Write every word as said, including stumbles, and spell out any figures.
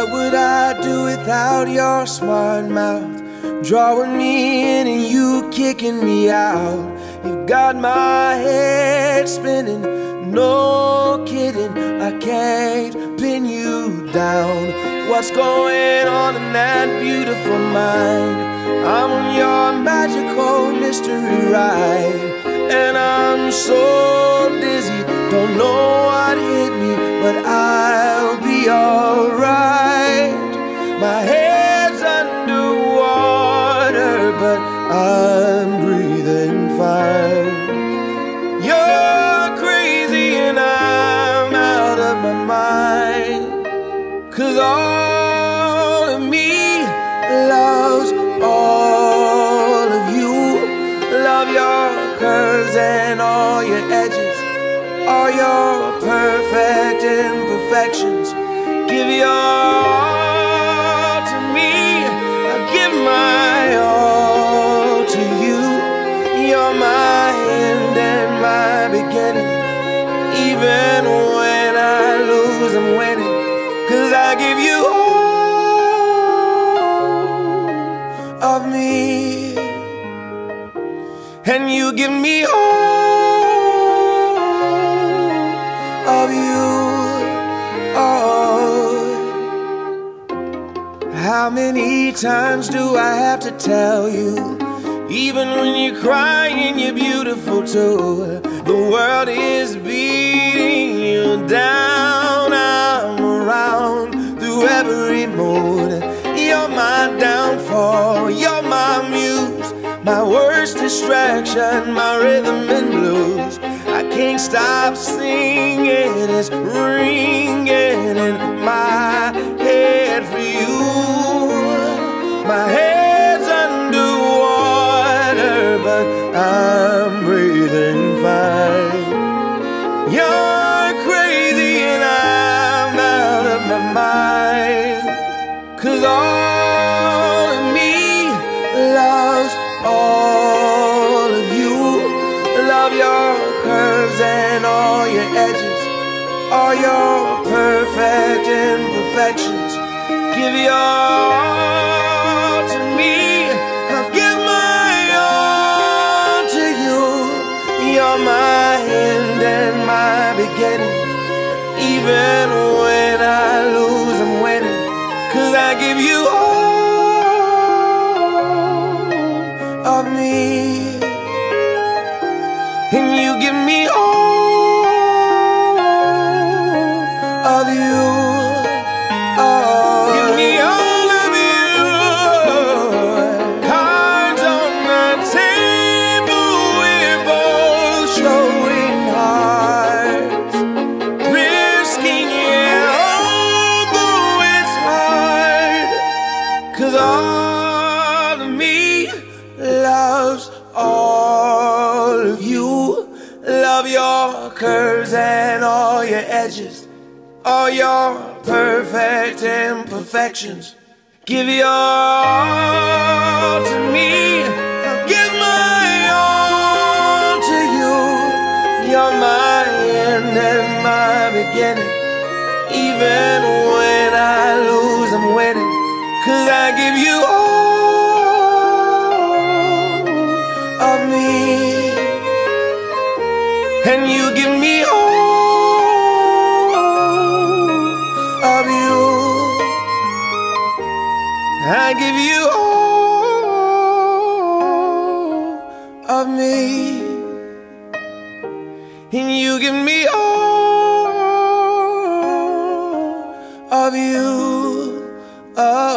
What would I do without your smart mouth? Drawing me in and you kicking me out. You've got my head spinning, no kidding, I can't pin you down. What's going on in that beautiful mind? I'm on your magical mystery ride, and I'm so dizzy, don't know what hit me, but I'll be alright. My head's underwater, but I'm breathing fine. You're crazy and I'm out of my mind, 'cause all of me loves all of you. Love your curves and all your edges, all your perfect imperfections. Give your all to me, I give my all to you. You're my end and my beginning. Even when I lose, I'm winning, 'cause I give you all of me, and you give me all of you. Oh, how many times do I have to tell you? Even when you're crying, you're beautiful too. The world is beating you down. I'm around through every mood. You're my downfall, you're my muse, my worst distraction, my rhythm and blues. I can't stop singing, it's ringing in my head for you. My head's underwater, but I'm breathing fine. You're crazy and I'm out of my mind, 'cause all of me loves all of you. Love your curves and all your edges, all your perfect imperfections. Give your all to me, I'll give my all to you. You're my end and my beginning. Even when I lose, I'm winning, 'cause I give you all of me, and you give me all of you. Oh, give me all of you. Cards on the table, we're both showing hearts, risking it, although it's hard, 'cause all of me loves all of you. Love your curves and all your edges, all your perfect imperfections. Give your all to me, I'll give my all to you. You're my end and my beginning. Even when I lose, I'm winning, 'cause I give you all of me, and you give me all of you. I give you all of me, and you give me all of you. Oh.